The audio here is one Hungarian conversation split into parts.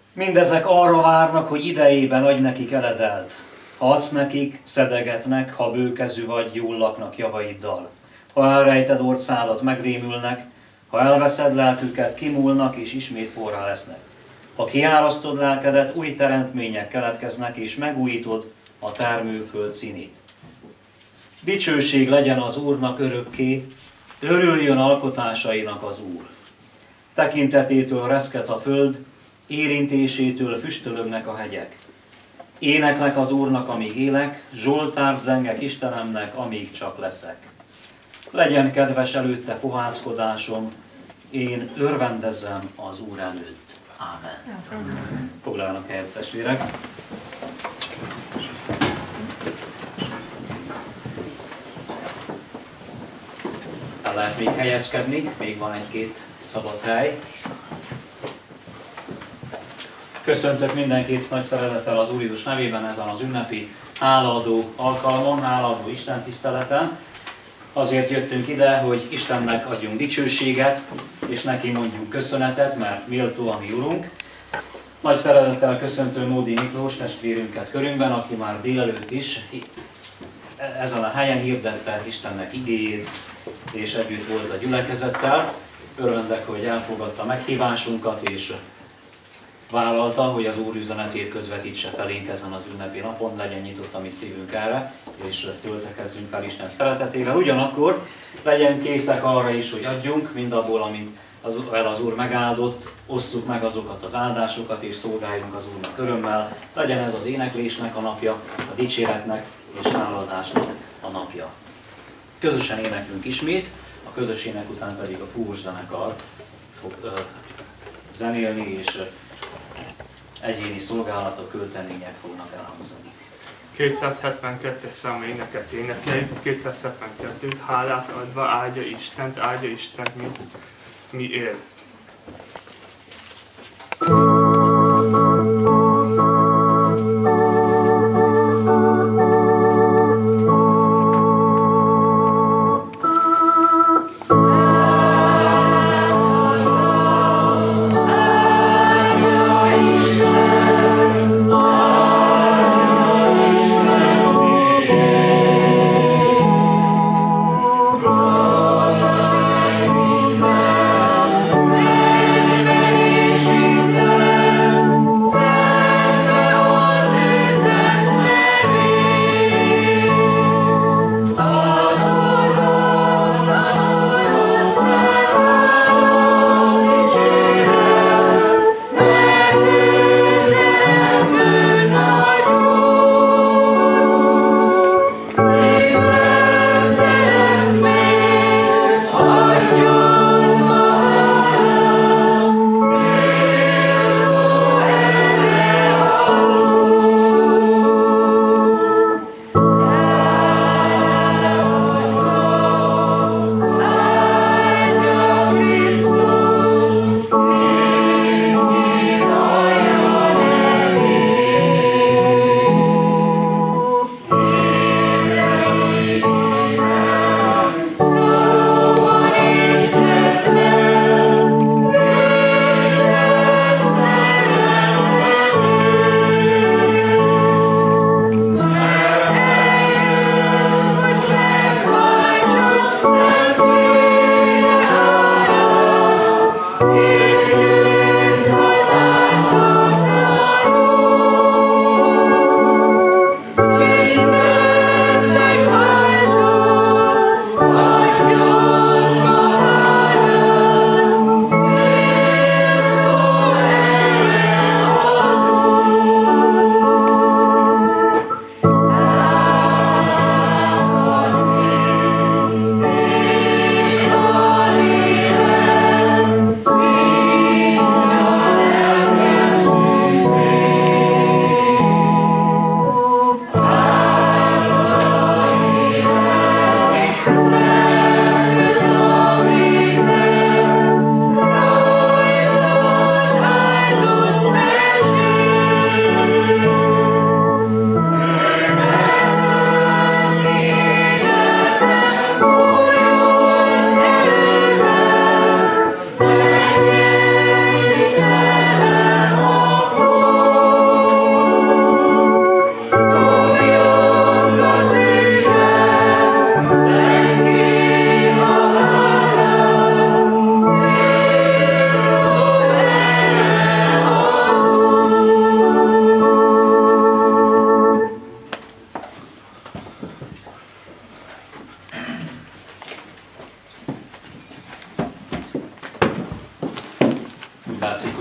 Mindezek arra várnak, hogy idejében adj nekik eledelt. Ha adsz nekik, szedegetnek, ha bőkezű vagy, jól laknak javaiddal. Ha elrejted orcádat, megrémülnek, ha elveszed lelküket, kimúlnak és ismét porrá lesznek. Ha kiárasztod lelkedet, új teremtmények keletkeznek és megújítod a termőföld színét. Dicsőség legyen az Úrnak örökké, örüljön alkotásainak az Úr. Tekintetétől reszket a föld, érintésétől füstölögnek a hegyek. Éneklek az Úrnak, amíg élek, zsoltárt zengek Istenemnek, amíg csak leszek. Legyen kedves előtte fohászkodásom, én örvendezzem az Úr előtt. Ámen. Foglaljanak helyet, testvérek. El lehet még helyezkedni, még van egy-két szabad hely. Köszöntök mindenkit nagy szeretettel az Úr Jézus nevében ezen az ünnepi hálaadó alkalmon, hálaadó Isten tiszteleten. Azért jöttünk ide, hogy Istennek adjunk dicsőséget, és neki mondjunk köszönetet, mert méltó a mi Urunk. Nagy szeretettel köszöntöm Módi Miklós testvérünket körünkben, aki már délelőtt is ezen a helyen hirdette Istennek igéjét, és együtt volt a gyülekezettel. Örvendek, hogy elfogadta meghívásunkat, és vállalta, hogy az Úr üzenetét közvetítse felénk ezen az ünnepi napon, legyen nyitott a mi szívünk erre, és töltekezzünk fel Isten szeretetével. Ugyanakkor legyen készek arra is, hogy adjunk mindabból, amit az Úr megáldott, osszuk meg azokat az áldásokat, és szolgáljunk az Úrnak örömmel. Legyen ez az éneklésnek a napja, a dicséretnek és hálaadásnak a napja. Közösen éneklünk ismét, a közös ének után pedig a fúvós zenekar fog zenélni, és egyéni szolgálatok, költemények fognak elhangzani. 272-es számú éneket énekeljük, 272, hálát adva áldja Istent, mi él. Oh,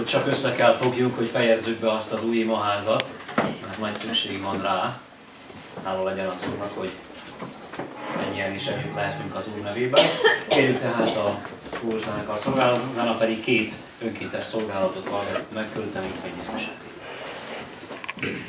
csak össze kell fogjuk, hogy fejezzük be azt az új imaházat, mert nagy szükség van rá. Háló legyen az Úrnak, hogy ennyien is együtt lehetünk az Úr nevében. Kérjük tehát a kórzenekar szolgálatot, utána pedig 2 önkéntes szolgálatot hallgatunk meg, küldtem így Jézus esetében.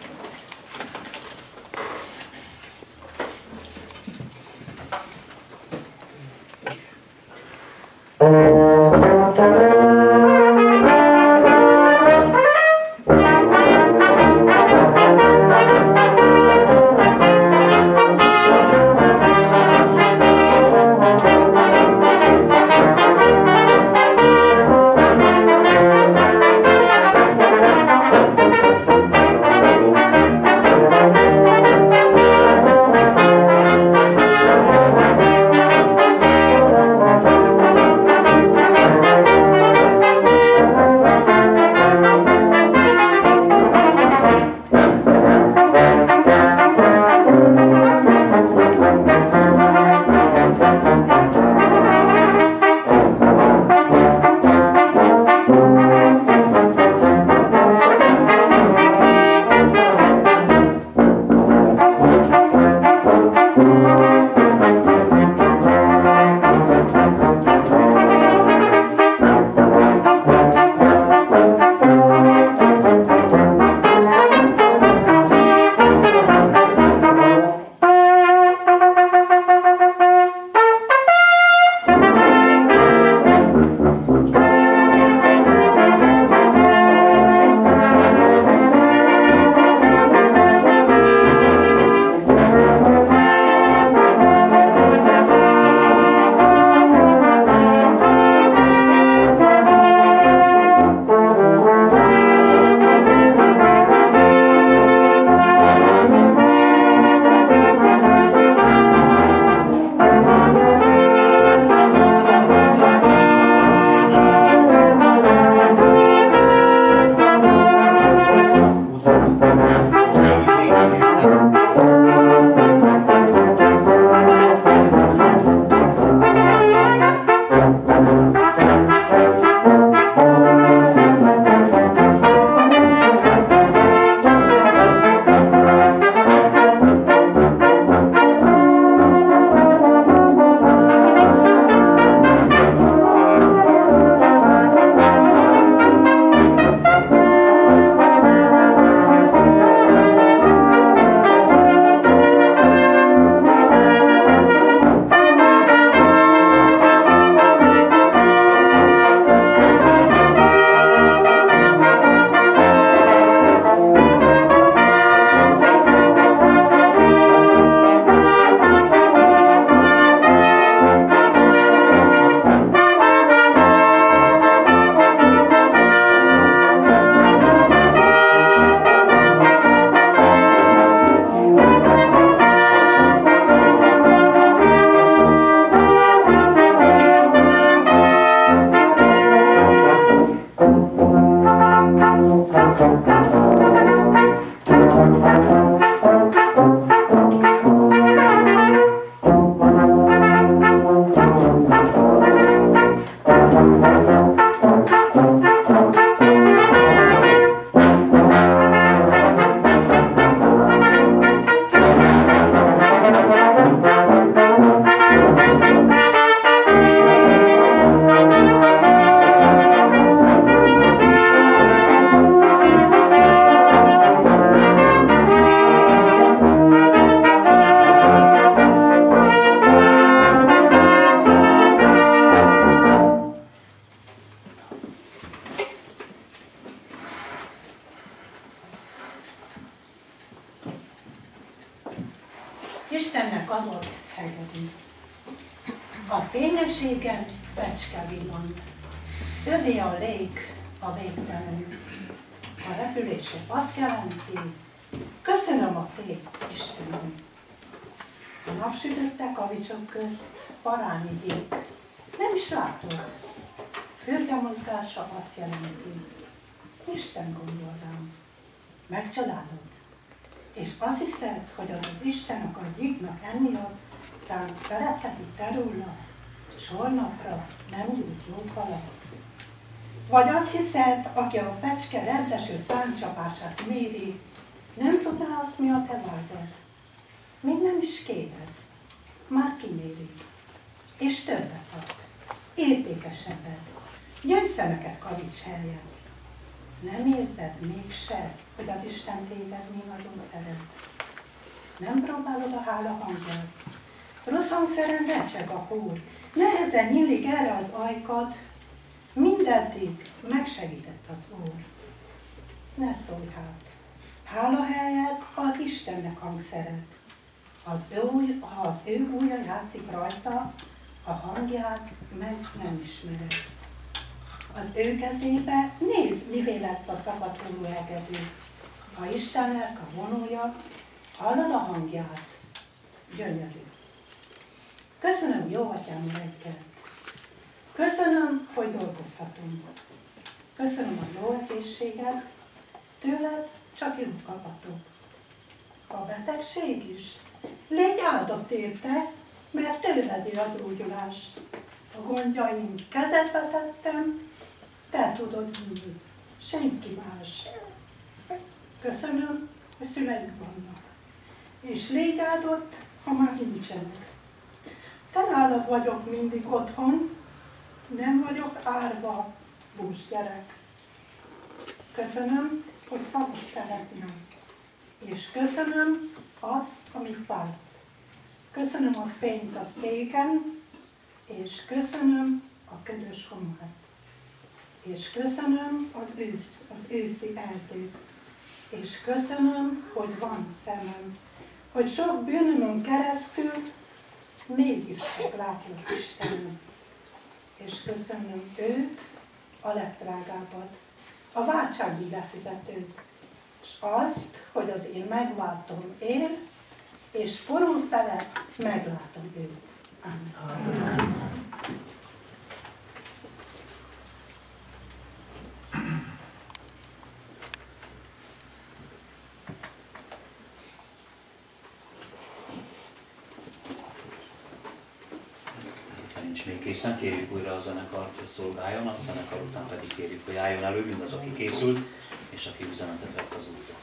Istennek adott hegedű. A fényességen fecske villant, övé a lég a végtelen. A repülések azt jelenti, köszönöm a tét, Istenem. A napsütötte kavicsok közt parányi gyék, nem is látod. Fürge mozgása azt jelenti, Isten gondol rám, megcsodálod. És azt hiszed, hogy az az Isten akar gyíknak enni ad, tán feledkezik te róla, s holnapra nem jut jó falat. Vagy azt hiszed, aki a fecske rendeső száncsapását méri, nem tudná azt, mi a te vágyad? Még nem is kéred. Már kiméri. És többet ad. Értékesebbet. Gyöngyszemeket kavics helyett. Nem érzed mégse, hogy az Isten téged mi nagyon szeret? Nem próbálod a hála hangját? Rossz hangszeren recseg a húr. Nehezen nyílik erre az ajkad. Mindeddig megsegített az Úr. Ne szólj hát. Hála helyett ad Istennek hangszeret. Ha az ő ujja játszik rajta, a hangját meg nem ismered. Az ő kezébe nézd, mivé lett a szabaduló hegedű. Ha Isten lelke vonulja, hallod a hangját. Gyönyörű. Köszönöm, jó atyám, reggelt. Köszönöm, hogy dolgozhatunk. Köszönöm a jó egészséget, tőled csak jót kaphatok. A betegség is. Légy áldott érte, mert tőled jön a gyógyulás. A gondjaim kezedbe tettem, te tudod vinni, senki más. Köszönöm, hogy szüleim vannak. És légy áldott, ha már nincsenek. Te nálad vagyok mindig otthon, nem vagyok árva, bús gyerek. Köszönöm, hogy szabad szeretnem. És köszönöm azt, ami fájt. Köszönöm a fényt az égen, és köszönöm a ködös homát. És köszönöm az őszi erdőt. És köszönöm, hogy van szemem. Hogy sok bűnömön keresztül mégis meglátlak Istenem. És köszönöm őt, a legdrágábbat, a váltsági befizetőt, és azt, hogy az én megváltom él, és porul felett meglátom őt. Amen. Nincs még készen, kérjük újra a zenekart, hogy szolgáljon, a zenekar után pedig kérjük, hogy álljon elő mindaz, aki készült, és aki üzenetet vett az úton.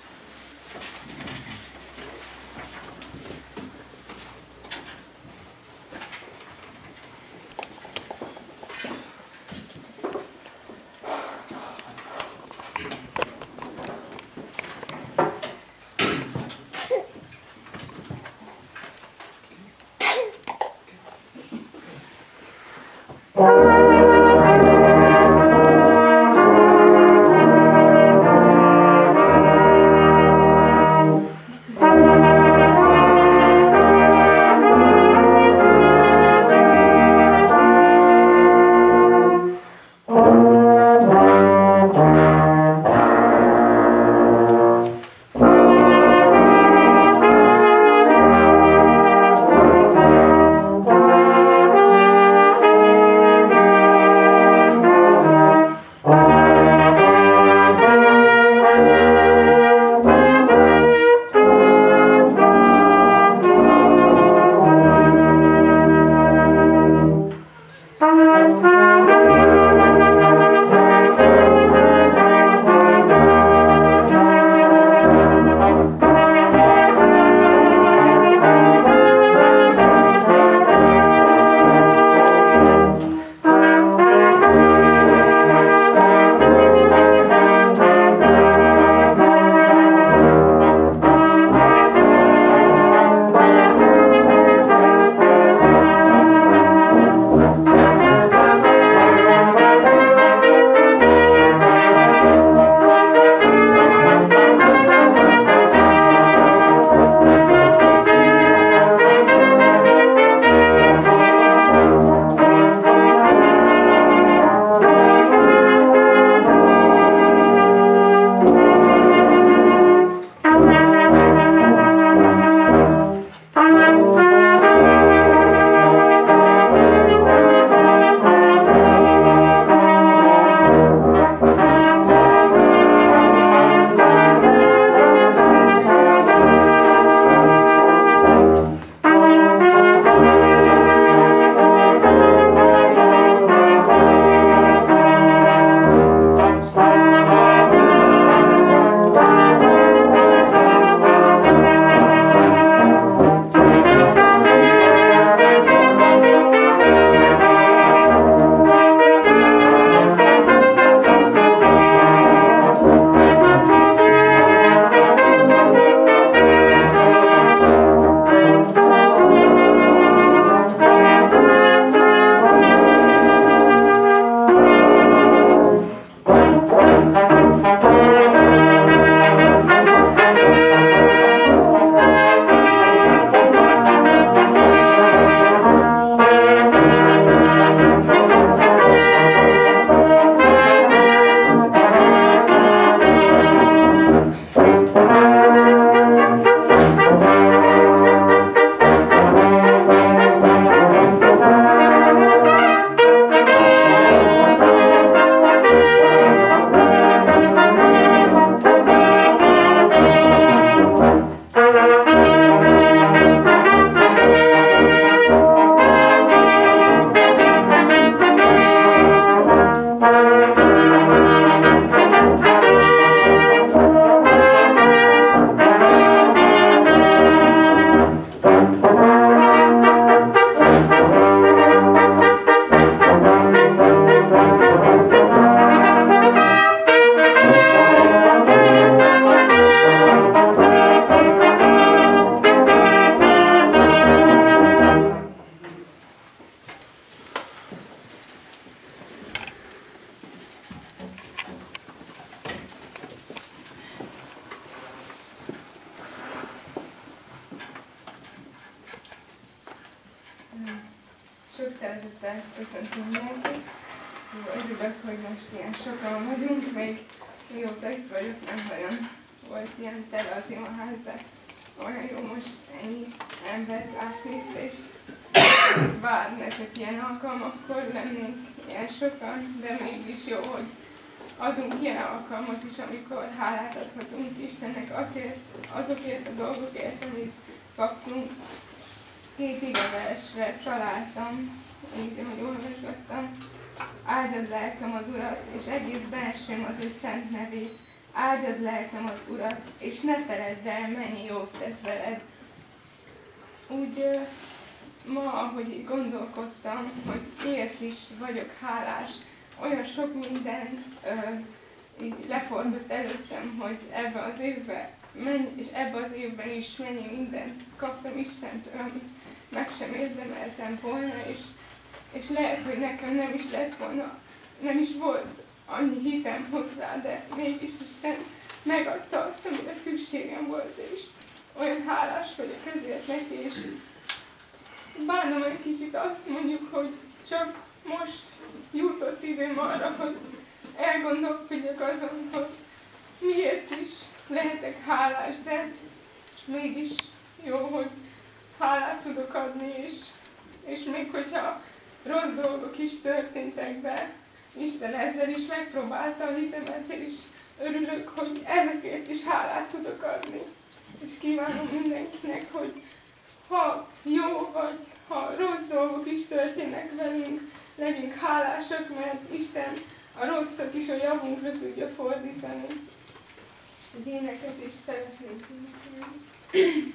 szeretettel köszöntöm mindenkit. Örülök, hogy most ilyen sokan vagyunk, még mióta itt vagyok, nem nagyon volt ilyen tele az imaház, de olyan jó most ennyi embert látni itt, és bár ne csak ilyen alkalmakkor lennénk ilyen sokan, de mégis jó, hogy adunk ilyen alkalmat is, amikor hálát adhatunk Istennek azokért a dolgokért, amit kaptunk. 2 igeversre találtam, úgy, hogy olvasgattam. Áldjad lelkem az Urat, és egész bensőm az ő szent nevét. Áldjad lelkem az Urat, és ne feledd el, mennyi jót tett veled. Úgy ma, ahogy így gondolkodtam, hogy miért is vagyok hálás, olyan sok minden így lefordult előttem, hogy ebbe az évben is mennyi mindent kaptam Istentől, amit meg sem érdemeltem volna, és lehet, hogy nekem nem is lett volna, nem is volt annyi hitem hozzá, de mégis Isten megadta azt, amire szükségem volt, és olyan hálás vagyok ezért neki, és bánom egy kicsit azt mondjuk, hogy csak most jutott időm arra, hogy elgondolkodjak azon, hogy miért is lehetek hálás, de mégis jó, hogy hálát tudok adni, és még hogyha rossz dolgok is történtek, de Isten ezzel is megpróbálta a hitemet, és örülök, hogy ezekért is hálát tudok adni. És kívánom mindenkinek, hogy ha jó vagy, ha rossz dolgok is történnek velünk, legyünk hálásak, mert Isten a rosszat is a javunkra tudja fordítani. Egy éneket is szeretnénk énekelni.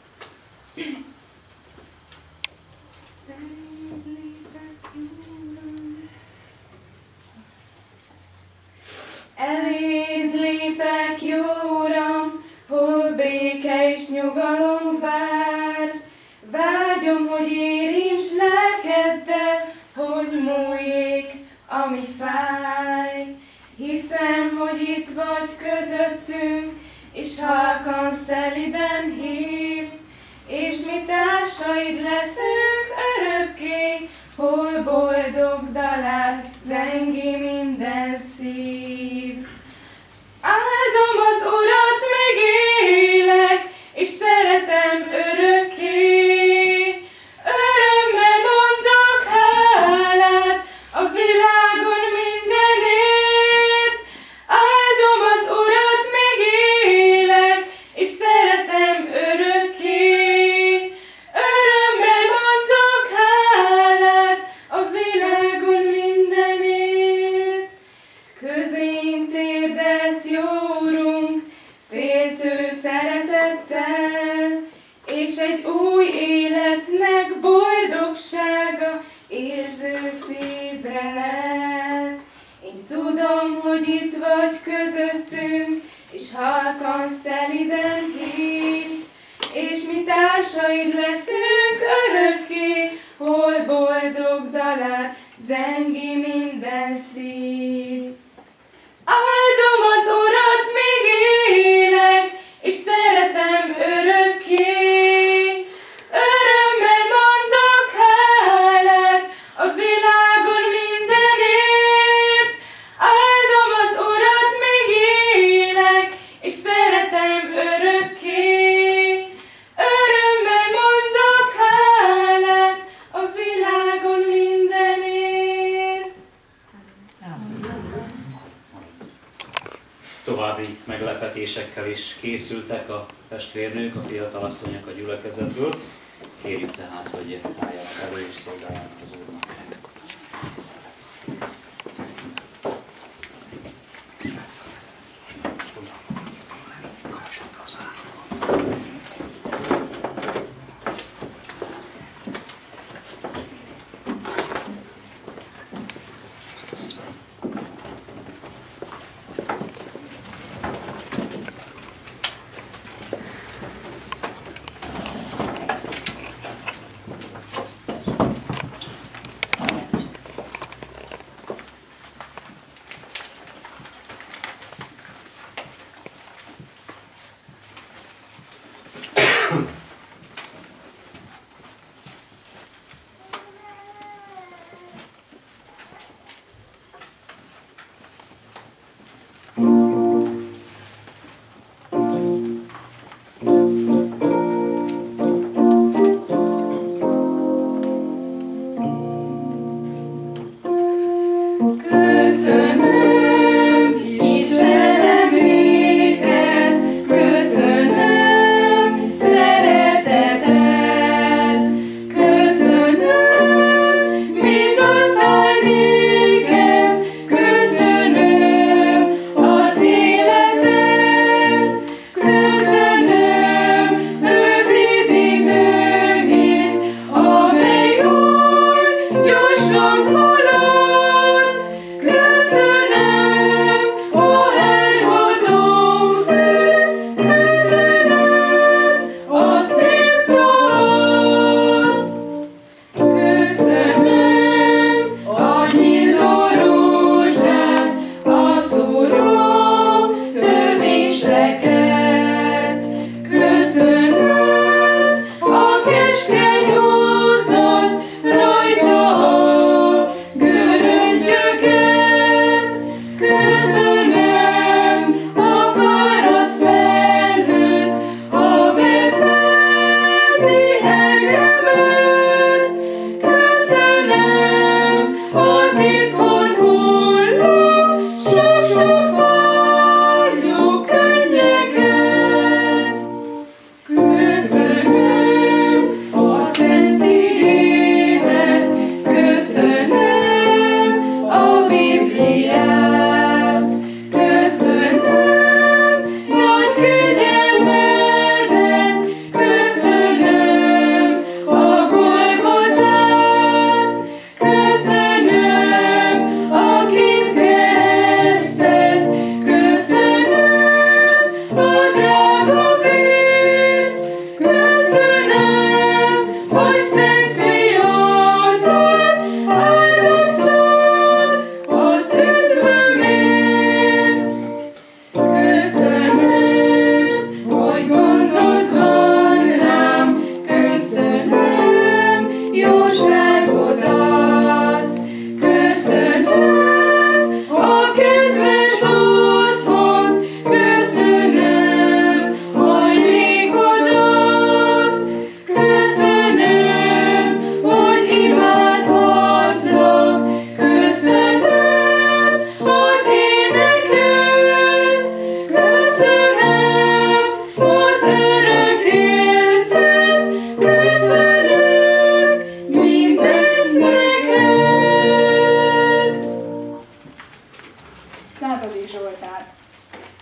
Eléd lépek, jó Uram, hol béke és nyugalom vár. Vágyom, hogy érints lelkeddel, hogy múljék, ami fáj. Hiszem, hogy itt vagy közöttünk, és halkan szeliden hívsz, és mi társaid leszünk örökké, hol boldog dalát zengi minden szív. Áldom az Urat, még élek, és szeretem örökké. Örömmel mondok hálát a világon mindenért. Áldom az Urat, még élek, és szeretem örökké. Örömmel mondok hálát a világon mindenért. Közénk térdelsz, jó Urunk, féltő szeretettel, és egy új életnek boldogsága érző szívre lel. Én tudom, hogy itt vagy közöttünk, és halkan szeliden hívsz, és mi társaid leszünk örökké, hol boldog dalát zengi minden szív. Áldom az Urat, még élek, és szeretem örökké. Örömmel mondok hálát a világon mindenért. Áldom az Urat, még élek, és szeretem örökké. Örömmel mondok hálát a világon mindenért. További meglepetésekkel is készültek a testvérnők, a fiatalasszonyok a gyülekezetből. Kérjük tehát, hogy álljanak elő és szolgáljanak az Úrnak.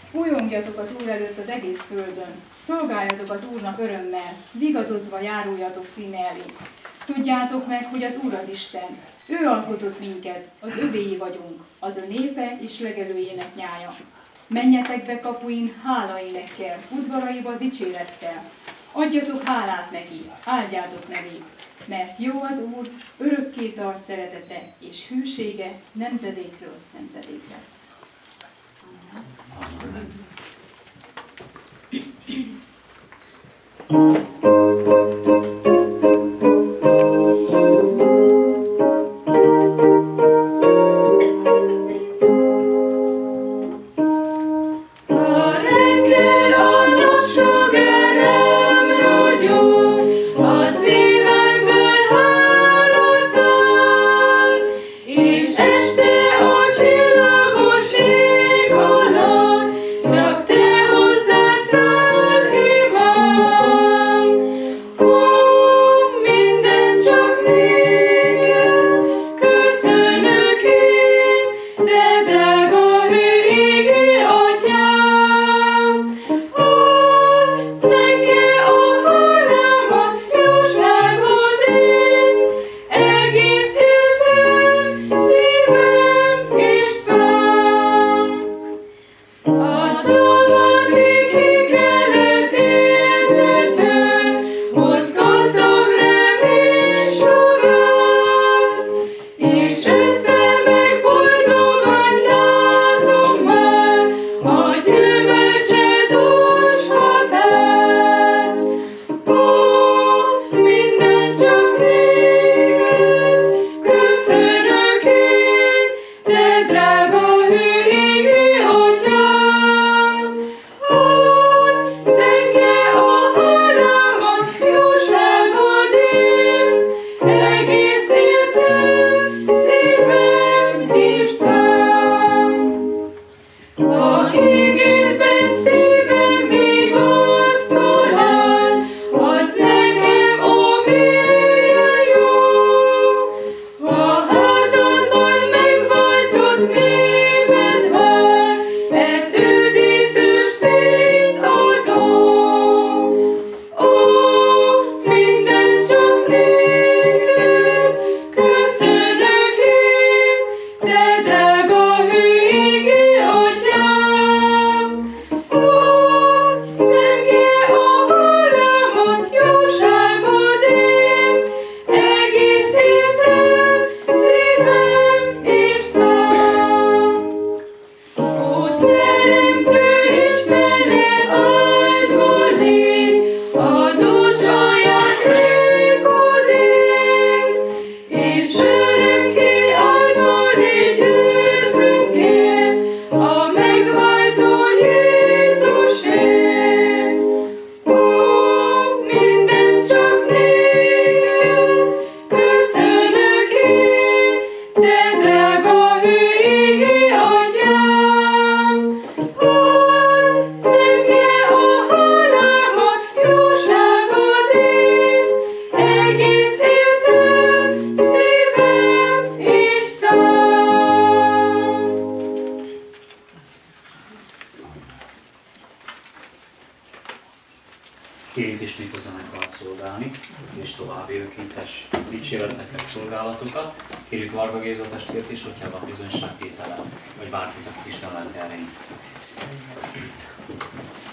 Újongjatok az Úr előtt az egész földön, szolgáljatok az Úrnak örömmel, vigadozva járuljatok színe elé. Tudjátok meg, hogy az Úr az Isten, ő alkotott minket, az övéi vagyunk, az ő népe és legelőjének nyája. Menjetek be kapuin hálaénekkel, udvaraiba dicsérettel. Adjatok hálát neki, áldjátok nevét, mert jó az Úr, örökké tart szeretete és hűsége nemzedékről nemzedékre. Kérjük ismét a zenekart szolgálni, és további önkéntes dicséreteket, szolgálatokat. Kérjük Varga Géza testvért is, hogyha van bizonyságtétele, vagy bárkit, akit Isten lelke erején.